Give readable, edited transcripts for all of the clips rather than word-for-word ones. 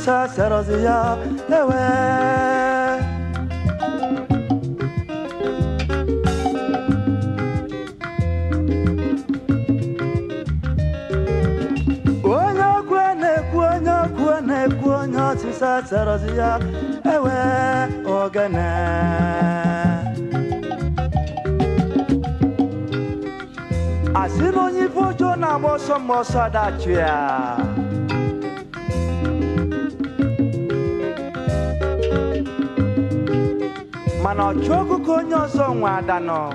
sisa serozia ewe Onyo sisa serozia ewe ogene Asino nyifojo na moso dachia Mana choku konyo so nwadano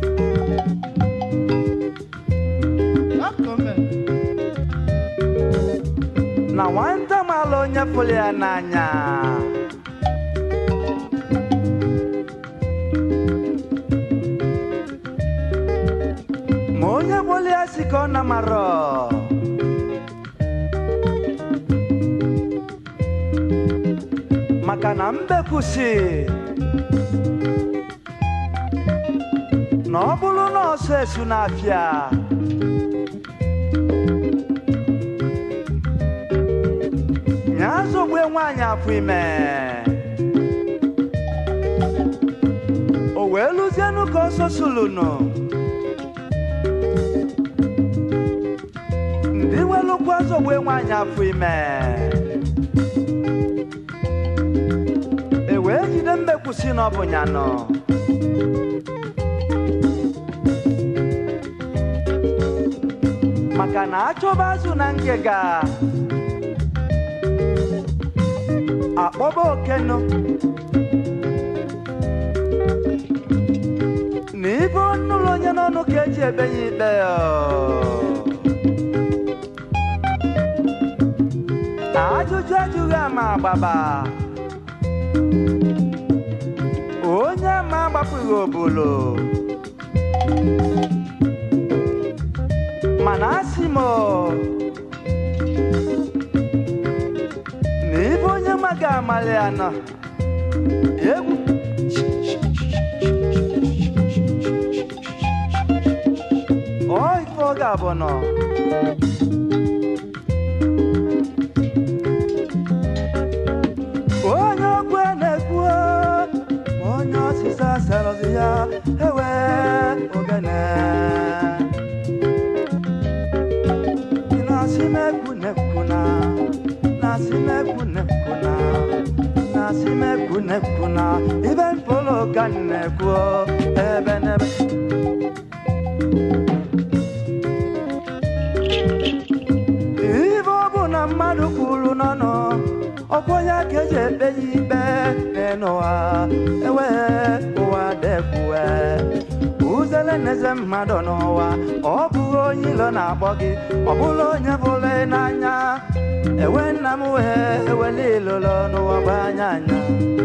Na wanda malo nyefuli ananya Monya boli asiko na maro Makana mbekusi No bulu no se sunafia Nyazo bwe nwanya afuime O weluzienu ko so suluno Ndi welu kwazo bwe nwanya afuime Ewe jide mbekusi no bunyano Makana achobazu na ngega Akpobo keno Nibo nulo nyano no keji ebenyi beyo Ajuju ma baba Onya ma bapu bolo Manasimo Nibo nya maga maleana Yegu Oi foga bono Onyo kwene kwa Onyo sisa serozia ewe ogene Nasime kuna Iben polo kane kuo Ebenebe Ivo buna madu kulu nono Okonya keje beyibe Nenoa Ewe uwa dekue Uzele neze madonowa Obu onyilo na bogi Obulo nyevole nanya Ewe namuwe ewe lilolo nuwa banyanya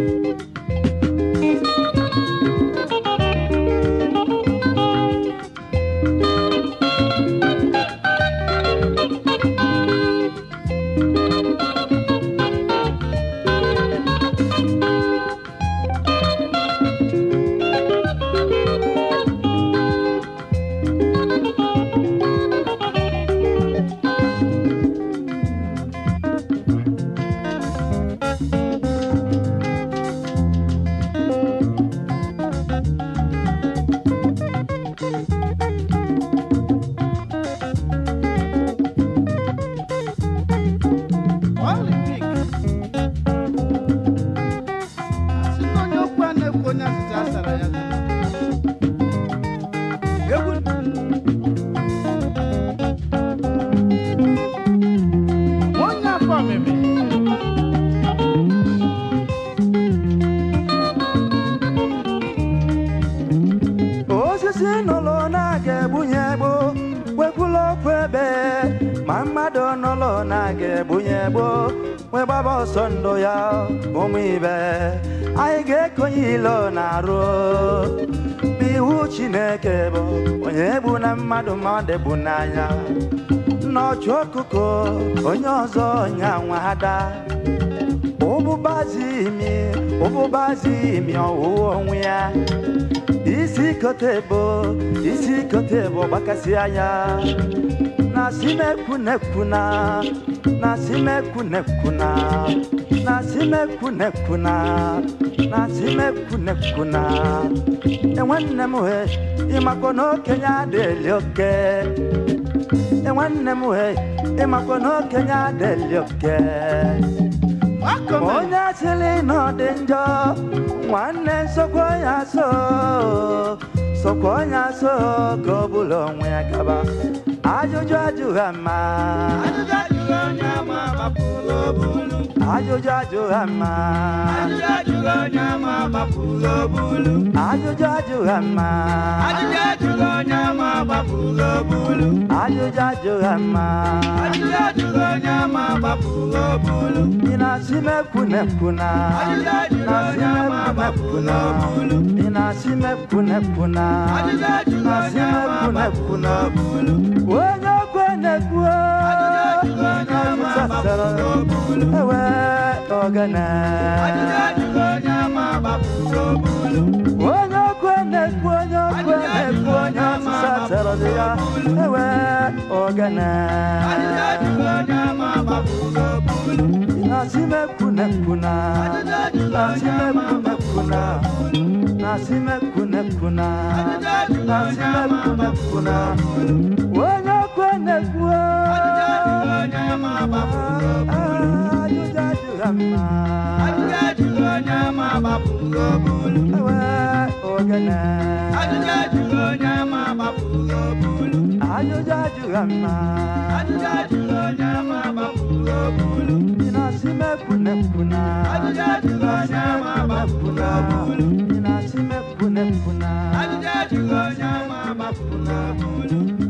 Mama donolo nage bunyebo we baba sondo ya omibe aige konyilo naro bi uchineke bo onyebu na mmadu mande bunanya no chokuko onyozo nyanwada obubazi mi onwe ya isi kotebo bakasi anya nasime kunekuna nasime kunekuna nasime kunekuna nasime kunekuna enwanne muhe imakono Kenya delioke enwanne muhe imakono Kenya delioke onya chili no denjo nwanne sokoya so gobulo nwe akaba ajojo ajuhama ajojo ajuhama ajojo ajuhama inasime kunekuna inasime kunekuna wonya kwenekua ewe ogana wonya kwenekua sasara dia ewe ogana nasime kunekuna wonya kwenekua ajujajuhama ewe ogana ajujajuhama inasime kunekuna inasime kunekuna